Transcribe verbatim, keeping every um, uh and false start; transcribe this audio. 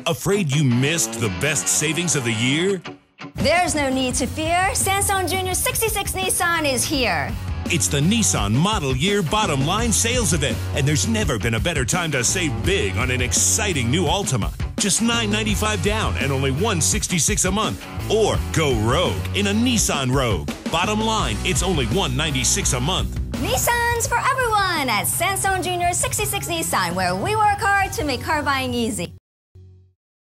Afraid you missed the best savings of the year? There's no need to fear. Sansone Junior sixty-six Nissan is here. It's the Nissan Model Year Bottom Line Sales Event, and there's never been a better time to save big on an exciting new Altima. Just nine ninety-five down and only one sixty-six a month. Or go Rogue in a Nissan Rogue. Bottom line, it's only one ninety-six a month. Nissan's for everyone at Sansone Junior sixty-six Nissan, where we work hard to make car buying easy.